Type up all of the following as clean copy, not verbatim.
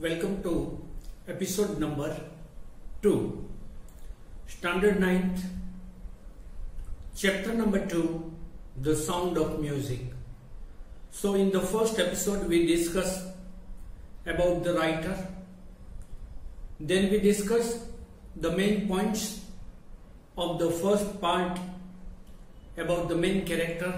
Welcome to episode number 2, Standard 9th, chapter number 2, The Sound of Music. So in the first episode we discussed about the writer, then we discussed the main points of the first part about the main character,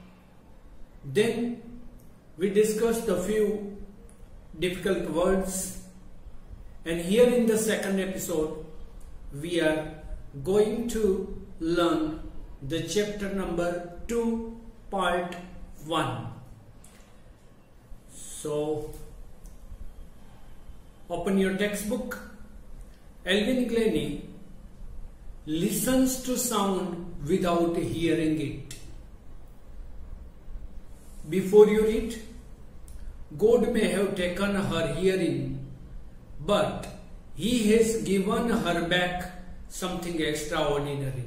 then we discussed a few difficult words, and here in the second episode we are going to learn the chapter number 2 part 1. So open your textbook. Alvin Glennie listens to sound without hearing it. Before you read, God may have taken her hearing, but He has given her back something extraordinary.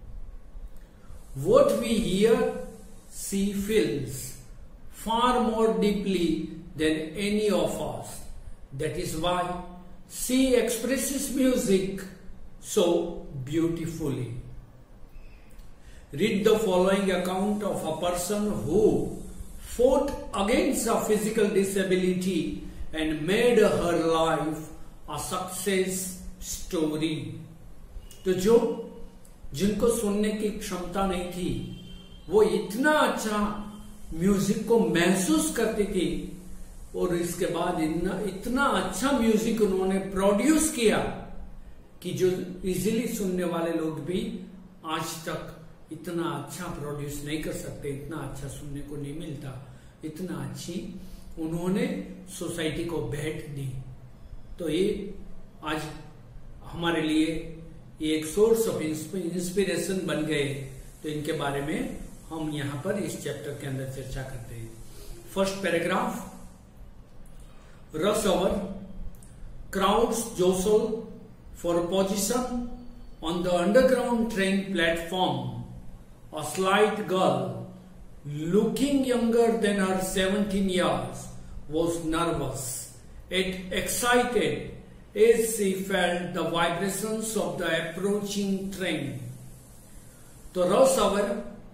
What we hear, she feels far more deeply than any of us. That is why she expresses music so beautifully. Read the following account of a person who fought against a physical disability and made her life a success story. तो जिनको सुनने की क्षमता नहीं थी, वो इतना अच्छा म्यूजिक को महसूस करती थी और इसके बाद इतना अच्छा म्यूजिक उन्होंने प्रोड्यूस किया कि जो इजीली सुनने वाले लोग भी आज तक इतना अच्छा प्रोड्यूस नहीं कर सकते, इतना अच्छा सुनने को नहीं मिलता, इतना अच्छी उन्होंने सोसाइटी को भेंट दी। तो ये आज हमारे लिए ये एक सोर्स ऑफ इंस्पिरेशन बन गए। तो इनके बारे में हम यहाँ पर इस चैप्टर के अंदर चर्चा करते हैं। First paragraph, rush hour, crowds jostle for position on the underground train platform. A slight girl, looking younger than her 17 years, was nervous and excited as she felt the vibrations of the approaching train. तो rush hour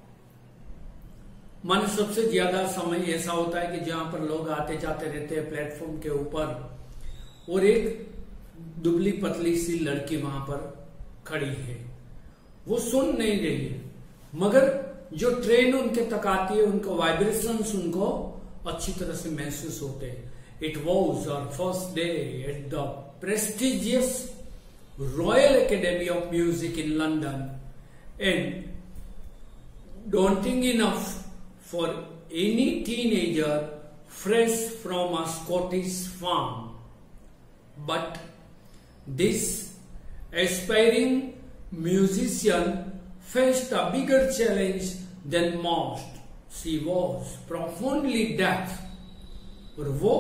माने सबसे ज्यादा समय ऐसा होता है कि जहां पर लोग आते जाते रहते हैं प्लेटफॉर्म के ऊपर, और एक दुबली पतली सी लड़की वहां पर खड़ी है। वो सुन नहीं रही है, मगर जो ट्रेन उनके तक आती है उनका वाइब्रेशंस उनको अच्छी तरह से महसूस होते हैं। It was our first day at the prestigious royal academy of music in London and daunting enough for any teenager fresh from a Scottish farm. But this aspiring musician faced a bigger challenge than most. She was profoundly deaf. और वो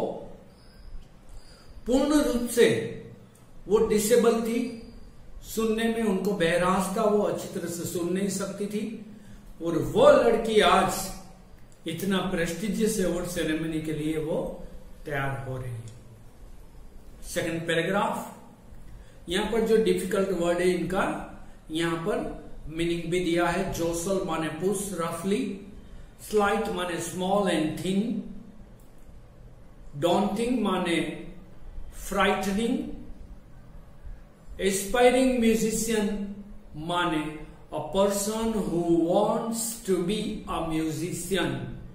पूर्ण रूप से वो disable थी, सुनने में उनको बहरास था, वो अच्छी तरह से सुन नहीं सकती थी। और वो लड़की आज इतना प्रेस्टिजियस अवार्ड सेरेमनी के लिए वो तैयार हो रही है। सेकंड पैराग्राफ, यहां पर जो डिफिकल्ट वर्ड है इनका यहां पर मीनिंग भी दिया है। जोसल माने पुश रफली, स्लाइट माने स्मॉल एंड थिन, डॉन्टिंग माने फ्राइटनिंग, एस्पायरिंग म्यूजिशियन माने a person who wants to be a musician.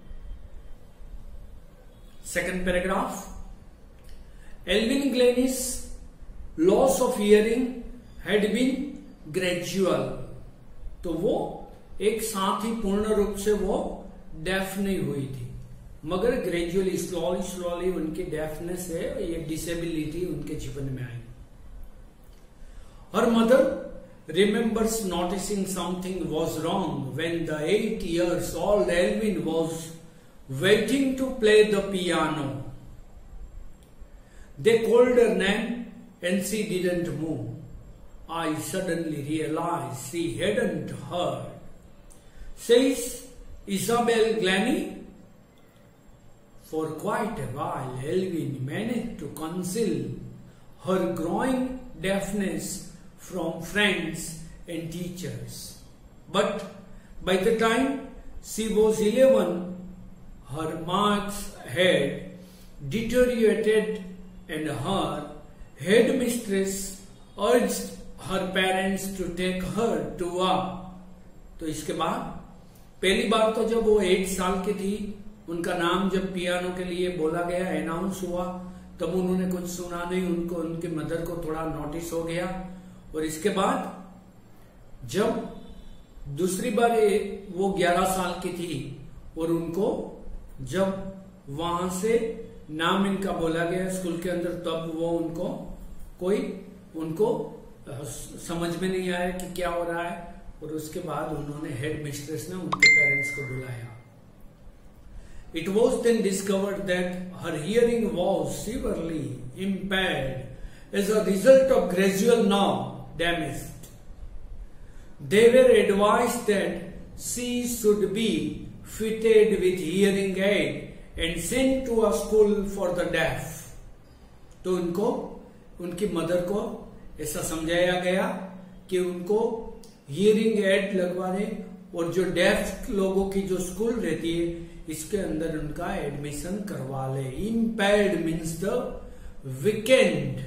Second paragraph, Alvin Glennie's loss of hearing had been gradual. तो वो एक साथ ही पूर्ण रूप से वो डेफ नहीं हुई थी, मगर ग्रेजुअली स्लोली उनकी डेफनेस है, ये डिसेबिलिटी उनके जीवन में आई। Her mother remembers noticing something was wrong when the 8 years old Alvin was waiting to play the piano. They called her name and she didn't move. I suddenly realized she hadn't heard, says Isabel Glennie. For quite a while, Elvin managed to conceal her growing deafness from friends and teachers. But by the time she was 11, her marks had deteriorated and her headmistress urged her parents to take her to a. तो इसके बाद पहली बार तो जब वो 8 साल की थी, उनका नाम जब पियानो के लिए बोला गया, अनाउंस हुआ, तब उन्होंने कुछ सुना नहीं, उनको उनके मदर को थोड़ा नोटिस हो गया। और इसके बाद जब दूसरी बार वो 11 साल की थी और उनको जब वहां से नाम इनका बोला गया स्कूल के अंदर, तब वो उनको समझ में नहीं आया कि क्या हो रहा है। और उसके बाद उन्होंने हेड मिस्ट्रेस ने उनके पेरेंट्स को बुलाया। It was then discovered that her hearing was severely impaired as a result of gradual nerve damage. They were advised that she should be fitted with hearing aid and sent to a school for the deaf. तो उनकी mother को ऐसा समझाया गया कि उनको hearing aid लगवा दे और जो डेफ लोगों की जो स्कूल रहती है इसके अंदर उनका एडमिशन करवा ले। Impaired means the weakened.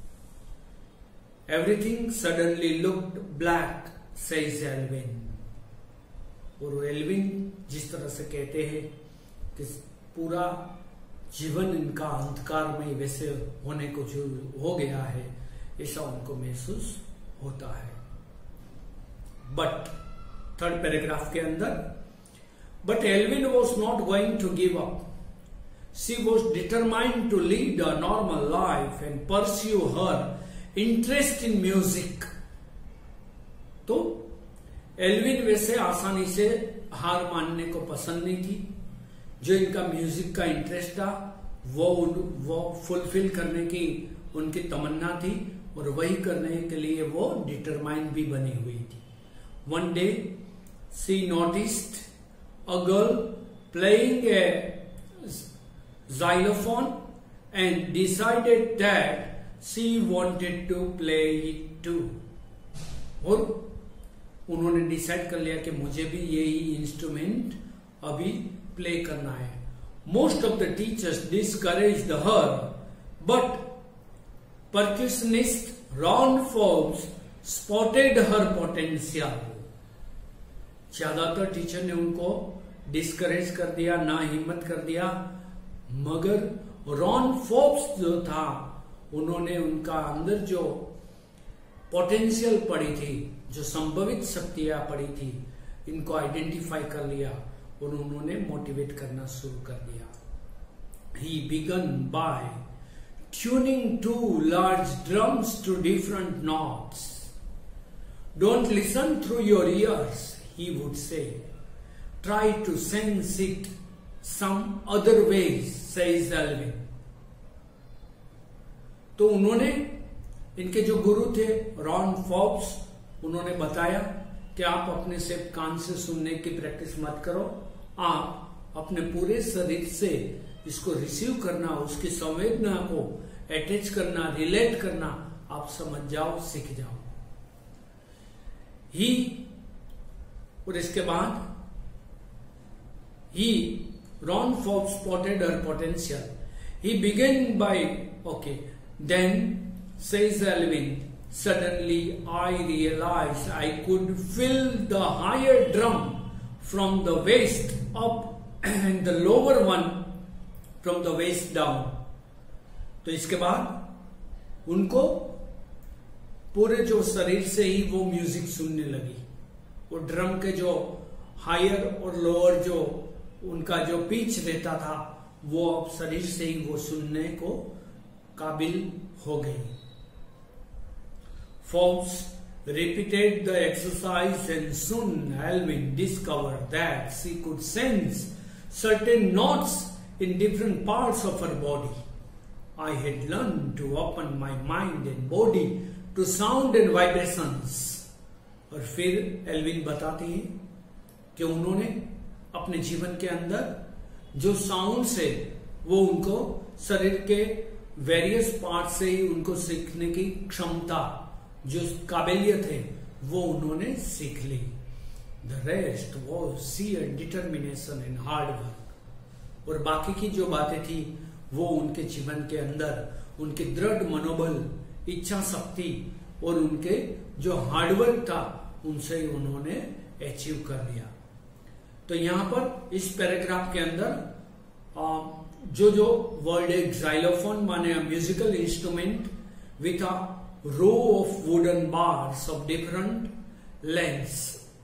Everything suddenly looked black says Alvin. और एल्विन जिस तरह से कहते हैं कि पूरा जीवन इनका अंधकारमय वैसे होने को जो हो गया है, ऐसा उनको महसूस होता है। बट थर्ड पैराग्राफ के अंदर, but Elvin was not going to give up. She was determined to lead a normal life and pursue her interest in music. तो एल्विन वैसे आसानी से हार मानने को पसंद नहीं थी। जो इनका म्यूजिक का इंटरेस्ट था वो फुलफिल करने की उनकी तमन्ना थी और वही करने के लिए वो डिटरमाइंड भी बनी हुई थी। One day she noticed a girl playing a xylophone and decided that she wanted to play it too. और उन्होंने डिसाइड कर लिया कि मुझे भी यही इंस्ट्रूमेंट अभी प्ले करना है। Most of the teachers discouraged her, but percussionist Ron Forbes spotted her potential. ज्यादातर टीचर ने उनको डिस्करेज कर दिया, ना हिम्मत कर दिया, मगर रॉन फोर्ब्स जो था उन्होंने उनका अंदर जो पोटेंशियल पड़ी थी, जो संभवित शक्तियां पड़ी थी, इनको आइडेंटिफाई कर लिया और उन्होंने मोटिवेट करना शुरू कर दिया। He began by tuning 2 large drums to different notes. Don't listen through your ears, he would say. Try to sense it some other ways, says Elvin. तो उन्होंने, इनके जो गुरु थे रॉन फोर्ब्स, उन्होंने बताया कि आप अपने सिर्फ कान से सुनने की प्रैक्टिस मत करो, आप अपने पूरे शरीर से इसको रिसीव करना, उसकी संवेदना को अटैच करना, रिलेट करना, आप समझ जाओ, सीख जाओ। और इसके बाद Ron Forbes spotted her potential. He began by, then says Elvin, suddenly I realized I could fill the higher drum from the waist up and the lower one from the waist down. तो इसके बाद उनको पूरे जो शरीर से ही वो music सुनने लगी और ड्रम के जो हायर और लोअर जो उनका जो पिच रहता था वो अब शरीर से ही वो सुनने को काबिल हो गई। Forbes repeated the exercise and soon Elvin discovered that she could sense certain notes in different parts of her body. I had learned to open my mind and body to sound and vibrations. और फिर Alvin बताती है कि उन्होंने अपने जीवन के अंदर जो साउंड से वो उनको शरीर के वेरियस पार्ट से ही उनको सीखने की क्षमता, जो काबिलियत है, वो उन्होंने सीख ली। The rest was sheer determination and hard work. और बाकी की जो बातें थी वो उनके जीवन के अंदर उनके दृढ़ मनोबल, इच्छा शक्ति और उनके जो हार्डवर्क था उनसे उन्होंने अचीव कर लिया। तो यहां पर इस पैराग्राफ के अंदर जो वर्ड है xylophone माने musical instrument with a row of wooden bars of different lengths.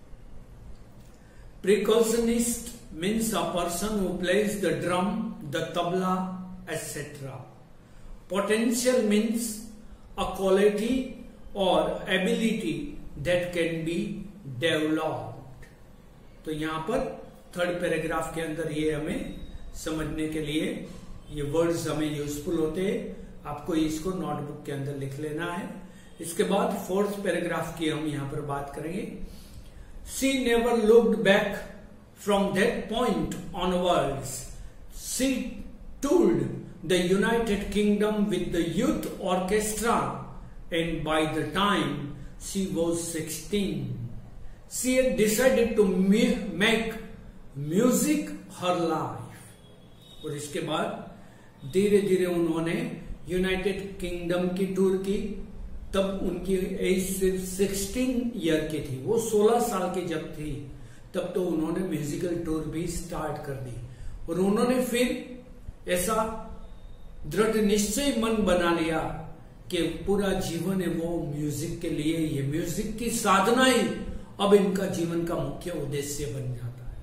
Percussionist means a person who plays the drum, the tabla, etc. Potential means a quality or ability that can be developed. तो यहां पर third paragraph के अंदर ये हमें समझने के लिए ये वर्ड्स हमें यूजफुल होते हैं। आपको इसको नोटबुक के अंदर लिख लेना है। इसके बाद फोर्थ पैराग्राफ की हम यहां पर बात करेंगे। She never looked back from that point onwards. She toured the United Kingdom with the youth orchestra, and by the time she was 16, she had decided to make music her life. और इसके बाद धीरे धीरे उन्होंने United kingdom की tour की। तब उनकी एज सिर्फ 16 ईयर की थी, वो 16 साल की जब थी तब तो उन्होंने म्यूजिकल टूर भी स्टार्ट कर दी। और उन्होंने फिर ऐसा दृढ़ निश्चय मन बना लिया कि पूरा जीवन है वो म्यूजिक के लिए, ये म्यूजिक की साधना ही अब इनका जीवन का मुख्य उद्देश्य बन जाता है।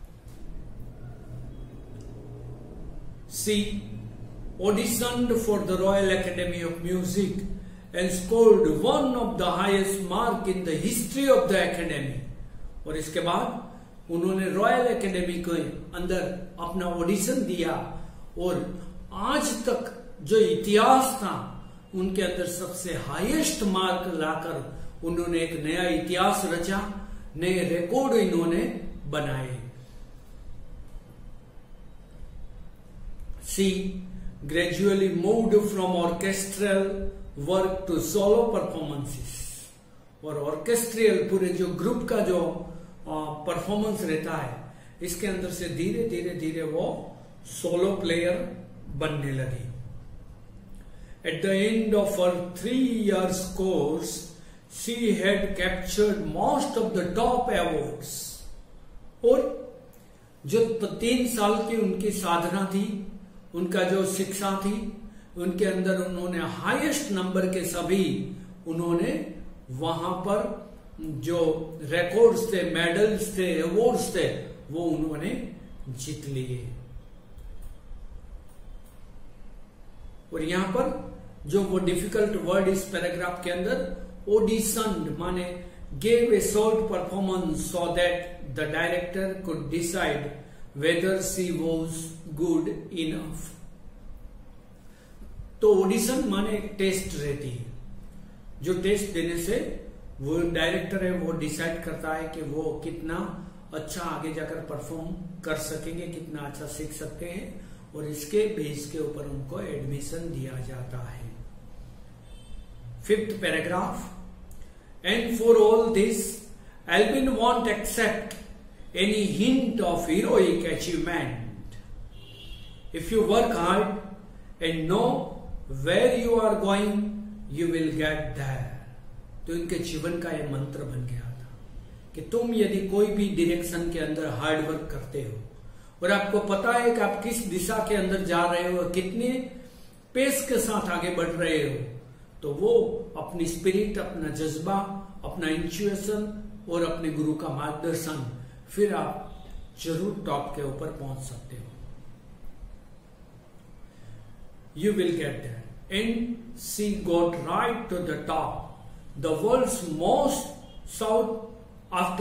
She auditioned for the Royal Academy of Music and scored one of the highest mark in the history of the academy. और इसके बाद उन्होंने रॉयल एकेडमी के अंदर अपना ऑडिशन दिया और आज तक जो इतिहास था उनके अंदर सबसे हाईएस्ट मार्क लाकर उन्होंने एक नया इतिहास रचा, नए रिकॉर्ड इन्होंने बनाए। She gradually moved from orchestral work to solo performances. और ऑर्केस्ट्रियल पूरे जो ग्रुप का जो परफॉर्मेंस रहता है इसके अंदर से धीरे धीरे धीरे वो सोलो प्लेयर बनने लगी। At the end of her 3 years course, she had captured most of the top awards. और जो 3 साल की उनकी साधना थी, उनका जो शिक्षा थी, उनके अंदर उन्होंने हाईएस्ट नंबर के सभी उन्होंने वहां पर जो रिकॉर्ड्स थे, मेडल्स थे, अवार्ड्स थे, वो उन्होंने जीत लिए। और यहां पर जो वो डिफिकल्ट वर्ड इस पैराग्राफ के अंदर, ऑडिशन माने gave a short performance so that the director could decide whether she was good enough. तो ऑडिशन माने एक टेस्ट रहती है, जो टेस्ट देने से वो डायरेक्टर है वो डिसाइड करता है कि वो कितना अच्छा आगे जाकर परफॉर्म कर सकेंगे, कितना अच्छा सीख सकते हैं, और इसके बेस के ऊपर उनको एडमिशन दिया जाता है। Fifth paragraph, and for all this Alvin won't accept any hint of heroic achievement. If you work hard and know where you are going you will get there. तो इनके जीवन का यह मंत्र बन गया था कि तुम यदि कोई भी डायरेक्शन के अंदर हार्ड वर्क करते हो और आपको पता है कि आप किस दिशा के अंदर जा रहे हो, कितने पेस के साथ आगे बढ़ रहे हो, तो वो अपनी स्पिरिट, अपना जज्बा, अपना इंट्यूशन और अपने गुरु का मार्गदर्शन, फिर आप जरूर टॉप के ऊपर पहुंच सकते हो। You will get there. And she got right to the top, the world's most sought after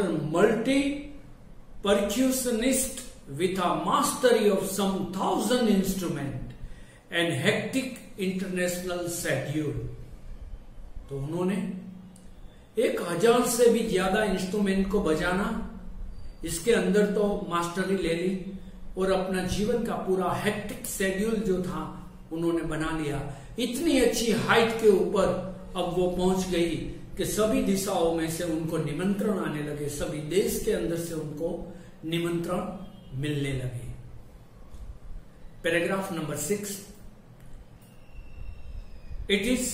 multi-percussionist with a mastery of some 1,000 instruments and hectic international schedule। तो उन्होंने 1000 से भी ज्यादा इंस्ट्रूमेंट को बजाना, इसके अंदर तो मास्टरी ले ली, और अपना जीवन का पूरा हेक्टिक शेड्यूल जो था उन्होंने बना लिया। इतनी अच्छी हाइट के ऊपर अब वो पहुंच गई कि सभी दिशाओं में से उनको निमंत्रण आने लगे, सभी देश के अंदर से उनको निमंत्रण मिलने लगे। Paragraph number 6, it is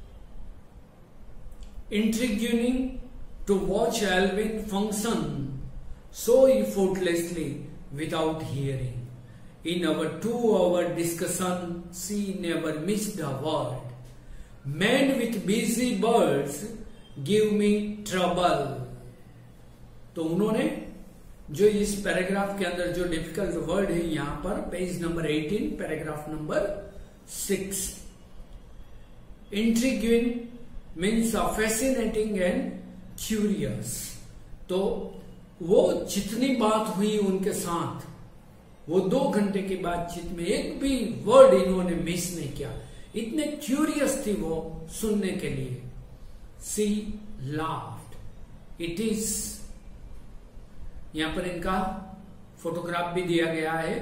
intriguing to watch Alvin function so effortlessly without hearing. In our 2-hour discussion, she never missed a word. Men with busy birds give me trouble. तो उन्होंने जो इस पैराग्राफ के अंदर जो डिफिकल्ट वर्ड है यहां पर page number 18 paragraph number 6, intriguing means fascinating and curious. तो वो जितनी बात हुई उनके साथ, वो 2 घंटे की बातचीत में एक भी वर्ड इन्होंने मिस नहीं किया, इतने क्यूरियस थी वो सुनने के लिए। सी लाफ्ड। इट इज, यहां पर इनका फोटोग्राफ भी दिया गया है,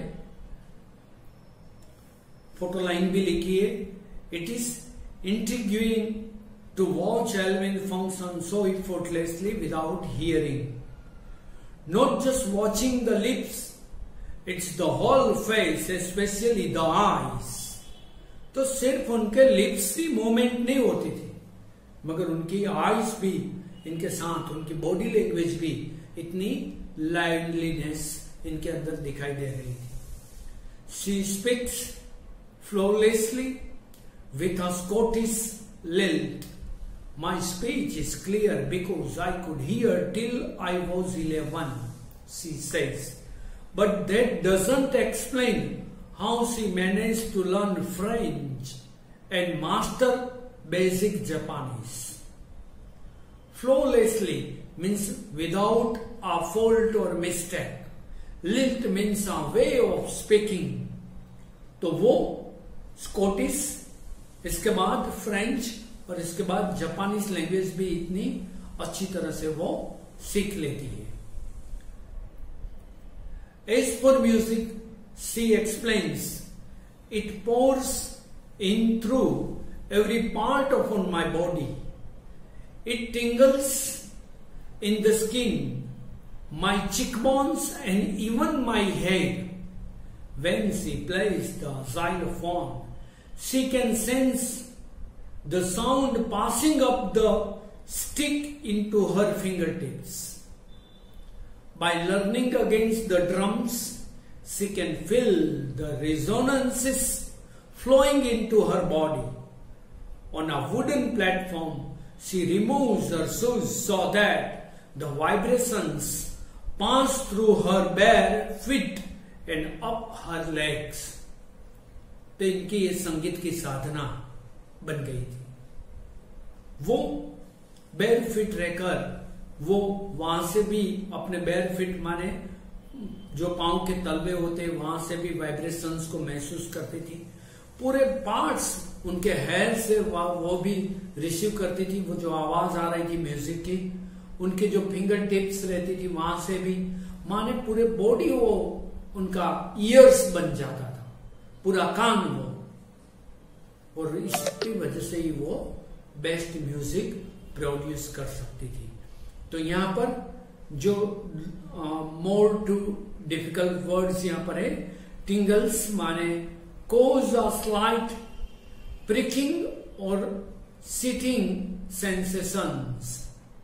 फोटो लाइन भी लिखी है। It is intriguing to watch Alvin function so effortlessly without hearing. Not just watching the lips, it's the whole face, especially the eyes. तो सिर्फ उनके लिप्स की मूवमेंट नहीं होती थी, मगर उनकी आईज भी इनके साथ, उनकी बॉडी लैंग्वेज भी इतनी लाइवलीनेस इनके अंदर दिखाई दे रही थी। She speaks flawlessly with a Scottish lilt. My speech is clear because I could hear till I was 11, she says. But that doesn't explain how she managed to learn French and master basic Japanese. Flawlessly means without a fault or mistake. Lilt means a way of speaking. तो वो Scottish, इसके बाद French और इसके बाद Japanese language भी इतनी अच्छी तरह से वो सीख लेती है। As for music, she explains, it pours in through every part of on my body. It tingles in the skin, my cheekbones and even my head. When she plays the xylophone, she can sense the sound passing up the stick into her fingertips. By learning against the drums, she can feel the resonances flowing into her body. On a wooden platform, she removes her shoes so that the vibrations pass through her bare feet and up her legs. तो इनकी ये संगीत की साधना बन गई थी। वो बेर फिट रहकर वो वहां से भी अपने बेर फिट माने जो पांव के तलवे होते वहां से भी वाइब्रेशंस को महसूस करती थी। पूरे पार्ट्स उनके हेयर से वो भी रिसीव करती थी, वो जो आवाज आ रही थी म्यूजिक की, उनके जो फिंगर टिप्स रहती थी वहां से भी, माने पूरे बॉडी वो उनका ईयर्स बन जाता था, पूरा कान वो, और इसकी वजह से ही वो बेस्ट म्यूजिक प्रोड्यूस कर सकती थी। तो यहां पर जो मोर टू डिफिकल्ट वर्ड्स यहां पर है, टिंगल्स माने कोज अ स्लाइट प्रिकिंग और stinging sensations.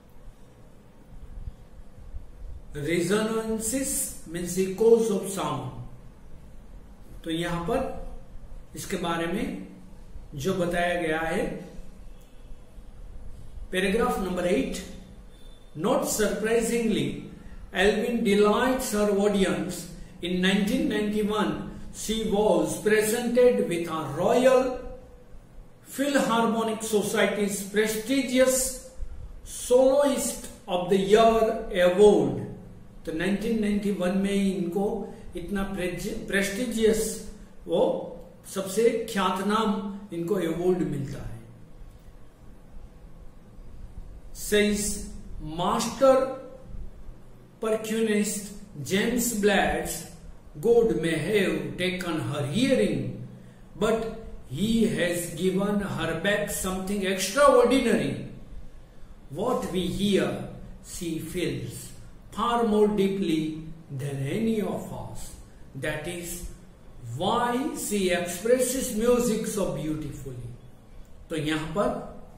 Resonances means echoes of sound. तो यहां पर इसके बारे में जो बताया गया है, paragraph number 8. Not surprisingly, Alvin delights her audience. In 1991, she was presented with a Royal Philharmonic Society's prestigious Soloist of the Year Award. तो 1991 में इनको इतना प्रेस्टिजियस, वो सबसे ख्यातनाम इनको अवार्ड मिलता है. Says master percussionist James Blatz God may have taken her hearing, but He has given her back something extraordinary. What we hear, she feels far more deeply than any of us. That is why she expresses music so beautifully. तो यहां पर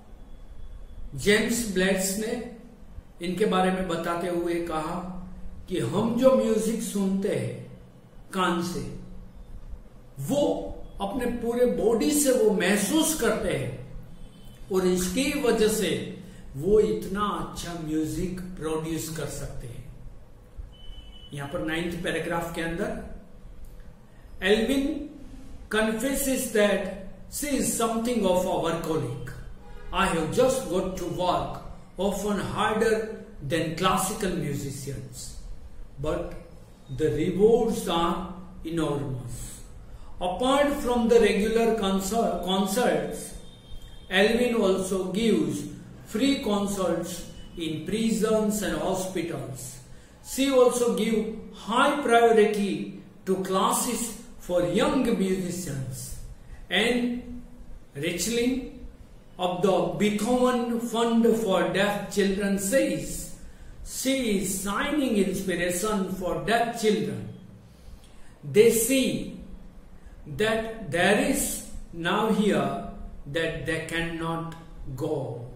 James blades ने इनके बारे में बताते हुए कहा कि हम जो म्यूजिक सुनते हैं कान से, वो अपने पूरे बॉडी से वो महसूस करते हैं और इसकी वजह से वो इतना अच्छा म्यूजिक प्रोड्यूस कर सकते हैं। यहां पर 9th पैराग्राफ के अंदर Alvin confesses that she is something of a workaholic. I have just got to work, often harder than classical musicians, but the rewards are enormous. Apart from the regular concerts, Elvin also gives free concerts in prisons and hospitals. She also gives high priority to classes for young musicians. And Richling of the Beethoven Fund for Deaf Children says she is shining inspiration for deaf children. They see that there is now here that they cannot go.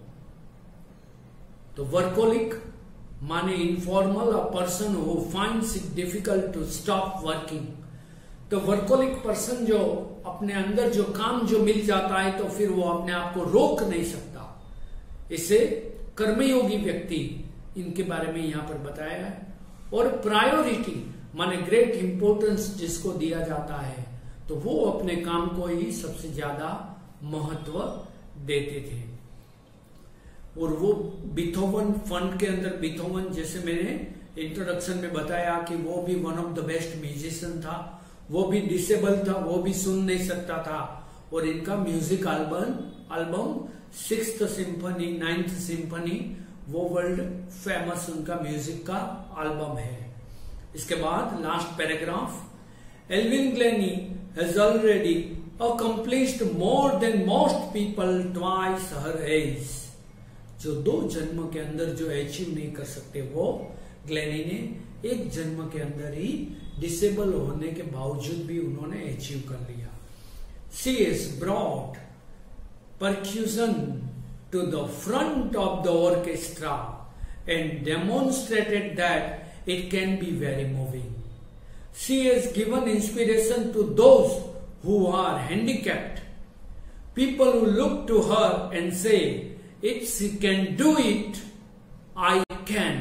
तो workaholic माने informal, a person who finds it difficult to stop working. तो workaholic person जो अपने अंदर जो काम जो मिल जाता है तो फिर वो अपने आप को रोक नहीं सकता. इसे कर्मयोगी व्यक्ति इनके बारे में यहां पर बताया है. और प्रायोरिटी माने ग्रेट इंपोर्टेंस जिसको दिया जाता है तो वो अपने काम को ही सबसे ज्यादा महत्व देते थे. और वो बीथोवन फंड के अंदर, बीथोवन जैसे मैंने इंट्रोडक्शन में बताया कि वो भी one of the best musician था, वो भी डिसेबल था, वो भी सुन नहीं सकता था. और इनका music album 6th symphony, 9th symphony, वो वर्ल्ड फेमस उनका म्यूजिक का एल्बम है. इसके बाद last paragraph, Alvin Glennie has already accomplished more than most people twice her age. जो 2 जन्म के अंदर जो अचीव नहीं कर सकते वो ग्लेनी ने 1 जन्म के अंदर ही डिसेबल होने के बावजूद भी उन्होंने अचीव कर लिया. She has brought percussion to the front of the orchestra and demonstrated that it can be very moving. She has given inspiration to those who are handicapped. People who look to her and say, if she can do it, I can.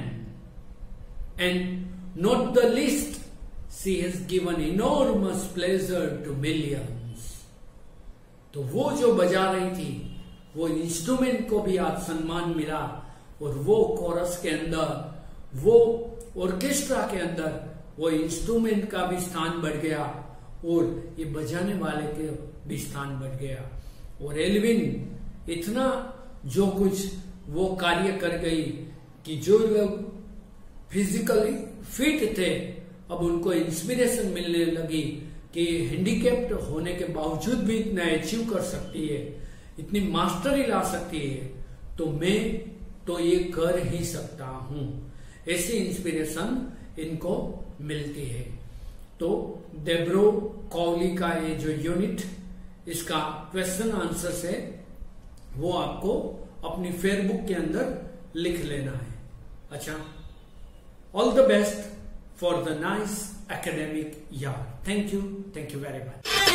And not the least, she has given enormous pleasure to millions. तो वो जो बजा रही थी, वो instrument को भी आज सम्मान मिला और वो कोरस के अंदर, वो ऑर्केस्ट्रा के अंदर वो इंस्ट्रूमेंट का भी स्थान बढ़ गया और ये बजाने वाले के भी स्थान बढ़ गया. और एल्विन इतना जो कुछ वो कार्य कर गई कि जो लोग फिजिकली फिट थे अब उनको इंस्पिरेशन मिलने लगी कि हैंडीकैप्ड होने के बावजूद भी इतना अचीव कर सकती है, इतनी मास्टरी ला सकती है, तो मैं तो ये कर ही सकता हूं. ऐसी इंस्पिरेशन इनको मिलती है. तो डेब्रो कॉली का ये जो यूनिट, इसका क्वेश्चन आंसर है वो आपको अपनी फेयरबुक के अंदर लिख लेना है. अच्छा, all the best for the nice academic year. Thank you very much.